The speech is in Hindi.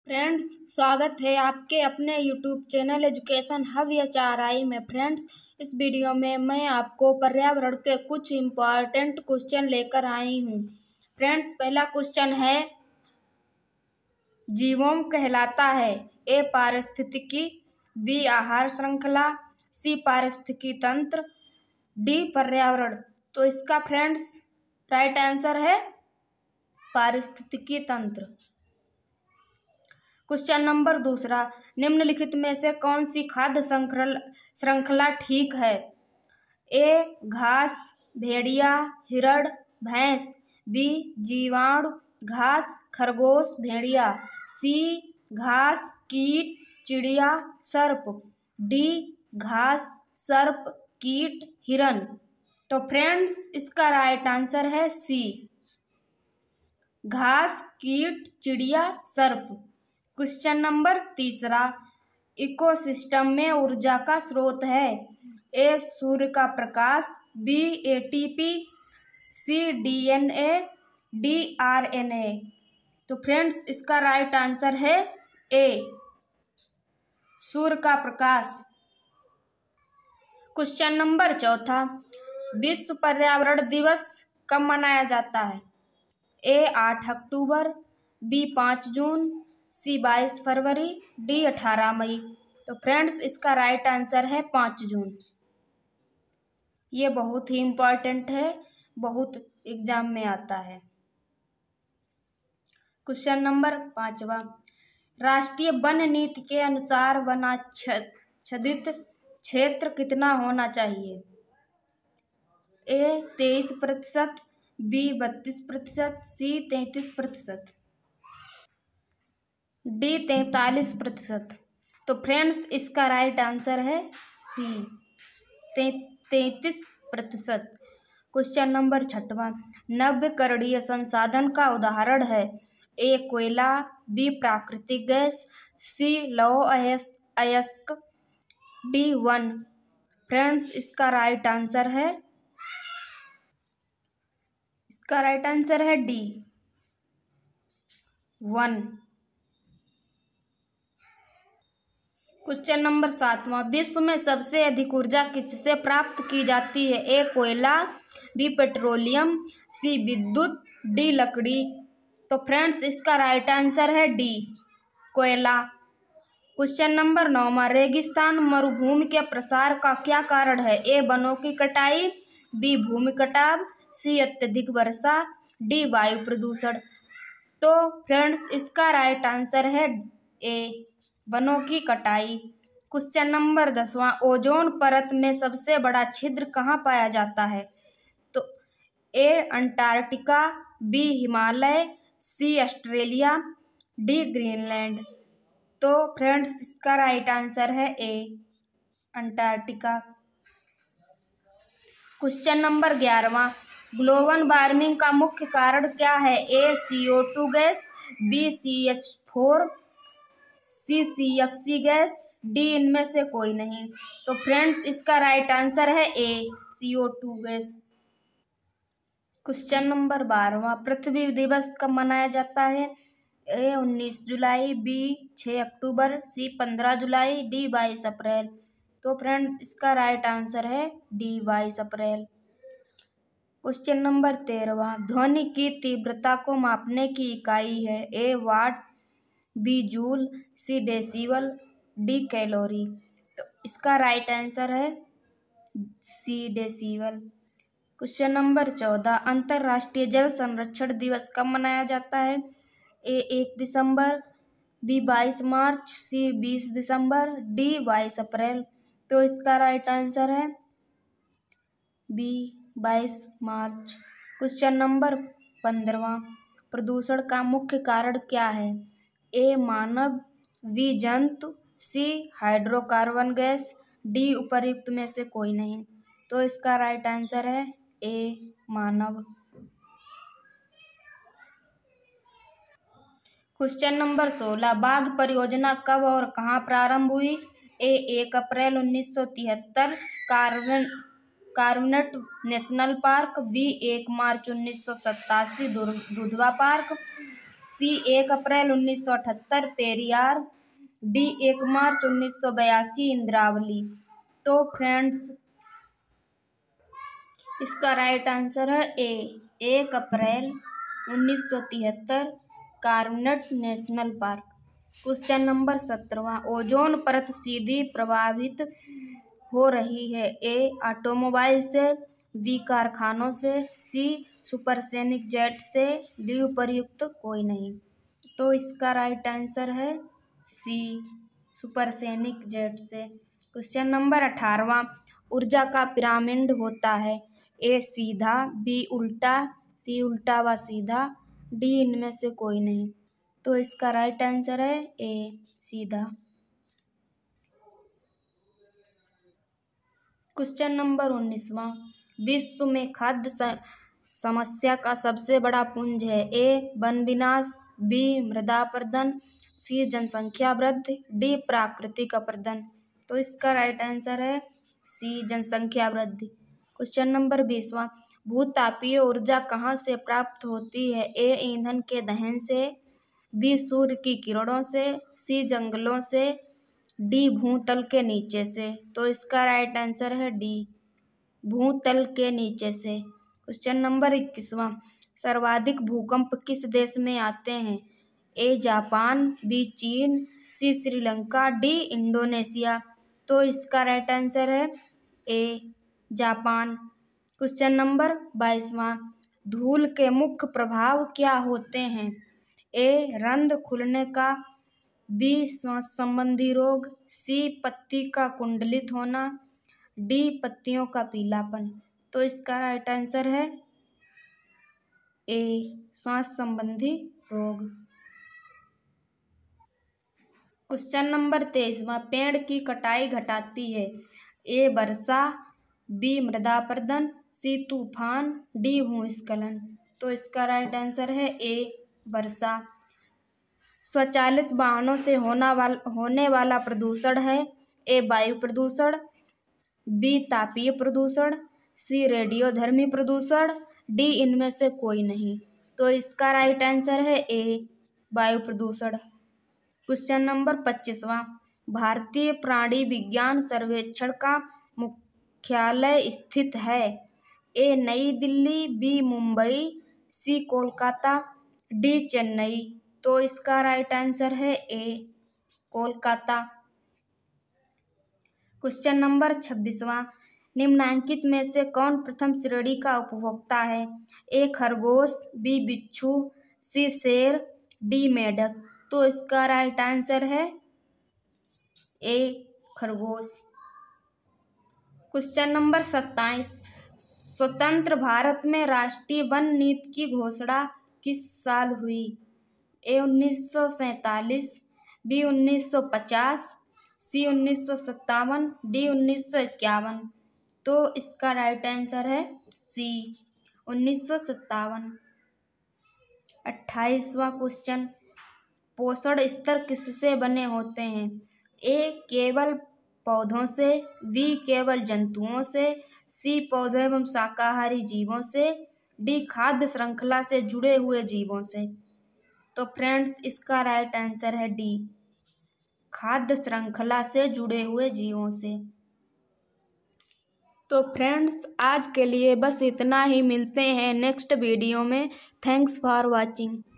फ्रेंड्स, स्वागत है आपके अपने YouTube channel education hub HRI में। फ्रेंड्स, इस वीडियो में मैं आपको पर्यावरण के कुछ इम्पॉर्टेंट क्वेश्चन लेकर आई हूँ। फ्रेंड्स, पहला क्वेश्चन है, जीवोम कहलाता है? ए पारिस्थितिकी, बी आहार श्रृंखला, सी पारिस्थितिकी तंत्र, डी पर्यावरण। तो इसका फ्रेंड्स राइट आंसर है पारिस्थितिकी तंत्र। क्वेश्चन नंबर दूसरा, निम्नलिखित में से कौन सी खाद्य श्रृंखला ठीक है? ए घास, भेड़िया, हिरण, भैंस, बी जीवाणु, घास, खरगोश, भेड़िया, सी घास, कीट, चिड़िया, सर्प, डी घास, सर्प, कीट, हिरण। तो फ्रेंड्स इसका राइट आंसर है सी, घास, कीट, चिड़िया, सर्प। क्वेश्चन नंबर तीसरा, इकोसिस्टम में ऊर्जा का स्रोत है? ए सूर्य का प्रकाश, B ATP, C DNA, D RNA। तो फ्रेंड्स इसका राइट आंसर है ए, सूर्य का प्रकाश। क्वेश्चन नंबर चौथा, विश्व पर्यावरण दिवस कब मनाया जाता है? ए 8 अक्टूबर, बी 5 जून, सी 22 फरवरी, डी 18 मई। तो फ्रेंड्स इसका राइट आंसर है 5 जून। ये बहुत ही इम्पॉर्टेंट है, बहुत एग्जाम में आता है। क्वेश्चन नंबर पांचवा, राष्ट्रीय वन नीति के अनुसार वनाच्छादित क्षेत्र कितना होना चाहिए? A 23%, B 32%, C 33%, D 43%। तो फ्रेंड्स इसका राइट आंसर है सी, 33%। क्वेश्चन नंबर छठवां, नवीकरणीय संसाधन का उदाहरण है? ए कोयला, बी प्राकृतिक गैस, सी लौह अयस्क, डी वन। फ्रेंड्स इसका राइट आंसर है डी वन। क्वेश्चन नंबर सातवां, विश्व में सबसे अधिक ऊर्जा किससे प्राप्त की जाती है? ए कोयला, बी पेट्रोलियम, सी विद्युत, डी लकड़ी। तो फ्रेंड्स इसका राइट आंसर है डी कोयला। क्वेश्चन नंबर 9वां, रेगिस्तान मरुभूमि के प्रसार का क्या कारण है? ए वनों की कटाई, बी भूमि कटाव, सी अत्यधिक वर्षा, डी वायु प्रदूषण। तो फ्रेंड्स इसका राइट आंसर है ए वनों की कटाई। क्वेश्चन नंबर 10वां, ओजोन परत में सबसे बड़ा छिद्र कहाँ पाया जाता है? तो A Antarctica, B Himalaya, C Australia, D Greenland. तो फ्रेंड्स इसका राइट आंसर है ए अंटार्कटिका। क्वेश्चन नंबर 11वां, ग्लोबल वार्मिंग का मुख्य कारण क्या है? A CO2 gas, B CH4, C CFC gas, D इनमें से कोई नहीं। तो फ्रेंड्स इसका राइट आंसर है A CO2 gas. Question number 12वां, पृथ्वी दिवस कब मनाया जाता है? ए 19 जुलाई, बी 6 अक्टूबर, सी 15 जुलाई, डी 22 अप्रैल। तो फ्रेंड इसका राइट आंसर है डी 22 अप्रैल। क्वेश्चन नंबर 13वां, ध्वनि की तीव्रता को मापने की इकाई है? A watt, B joule, C decibel, D calorie. तो इसका राइट आंसर है सी डेसिबल। क्वेश्चन नंबर 14, अंतर्राष्ट्रीय जल संरक्षण दिवस कब मनाया जाता है? ए 1 दिसंबर, बी 22 मार्च, सी 20 दिसंबर, डी 22 अप्रैल। तो इसका राइट आंसर है बी 22 मार्च। क्वेश्चन नंबर 15वां, प्रदूषण का मुख्य कारण क्या है? ए मानव, बी जंतु, सी हाइड्रोकार्बन गैस, डी उपर्युक्त में से कोई नहीं। तो इसका राइट आंसर है ए मानव। क्वेश्चन नंबर 16, बाघ परियोजना कब और कहाँ प्रारंभ हुई? ए 1 अप्रैल 1973 कार्बेट नेशनल पार्क, बी 1 मार्च 1987 दुधवा पार्क, सी 1 अप्रैल 1978 पेरियार, डी 1 मार्च 1982 इंद्रावली। तो फ्रेंड्स इसका राइट आंसर है ए 1 अप्रैल 1973 Corbett national park. Question number 17वां, ओजोन परत सीधी प्रभावित हो रही है। ए ऑटोमोबाइल से, बी कारखानों से, सी सुपरसोनिक जेट से, डी उपर्युक्त कोई नहीं। तो इसका राइट आंसर है सी सुपरसोनिक जेट से। क्वेश्चन नंबर 18वां, ऊर्जा का पिरामिड होता है। ए सीधा, बी उल्टा, सी उल्टा व सीधा, डी इनमें से कोई नहीं। तो इसका राइट आंसर है ए सीधा। क्वेश्चन नंबर 19वां, विश्व में खाद्य समस्या का सबसे बड़ा पुंज है। ए वन विनाश, बी मृदा अपरदन, सी जनसंख्या वृद्धि, डी प्राकृतिक अपरदन। तो इसका राइट आंसर है सी जनसंख्या वृद्धि। क्वेश्चन नंबर 20वां, भूतापीय ऊर्जा कहाँ से प्राप्त होती है। ए ईंधन के दहन से, बी सूर्य की किरणों से, सी जंगलों से, डी भूतल के नीचे से। तो इसका राइट आंसर है डी भूतल के नीचे से। क्वेश्चन नंबर 21वां, सर्वाधिक भूकंप किस देश में आते हैं। ए जापान, बी चीन, सी श्रीलंका, डी इंडोनेशिया। तो इसका राइट आंसर है ए जापान। क्वेश्चन नंबर 22वां, धूल के मुख्य प्रभाव क्या होते हैं। ए रंध्र खुलने का, बी श्वास संबंधी रोग, सी पत्ती का कुंडलित होना, डी पत्तियों का पीलापन। तो इसका राइट आंसर है ए श्वास संबंधी रोग। क्वेश्चन नंबर 23वां, पेड़ की कटाई घटाती है। ए वर्षा, बी मृदा अपरदन, सी तूफान, डी भूस्खलन। तो इसका राइट आंसर है ए वर्षा। स्वचालित वाहनों से होने वाला प्रदूषण है। ए वायु प्रदूषण, बी तापीय प्रदूषण, सी रेडियोधर्मी प्रदूषण, डी इनमें से कोई नहीं। तो इसका राइट आंसर है ए वायु प्रदूषण। क्वेश्चन नंबर 25वां, भारतीय प्राणी विज्ञान सर्वेक्षण का मुख्यालय स्थित है। A Nai Delhi, B Mumbai, C Kolkata, D Chennai. तो इसका राइट आंसर है ए कोलकाता। क्वेश्चन नंबर 26वां, निम्नलिखित में से कौन प्रथम श्रेणी का उपभोक्ता है। ए खरगोश, बी बिच्छू, सी शेर, डी मेंढक। तो इसका राइट आंसर है ए खरगोश। क्वेश्चन नंबर 27, स्वतंत्र भारत में राष्ट्रीय वन नीति की घोषणा किस साल हुई। A 1947, B 1950, C 1957, D 1951। तो इसका राइट आंसर है सी 1957। 28वां क्वेश्चन, पोषण स्तर किससे बने होते हैं। ए केवल पौधों से, बी केवल जंतुओं से, सी पौधों एवं शाकाहारी जीवों से, डी खाद्य श्रृंखला से जुड़े हुए जीवों से। तो फ्रेंड्स इसका राइट आंसर है डी खाद्य श्रृंखला से जुड़े हुए जीवों से। तो फ्रेंड्स आज के लिए बस इतना ही, मिलते हैं नेक्स्ट वीडियो में। Thanks for watching.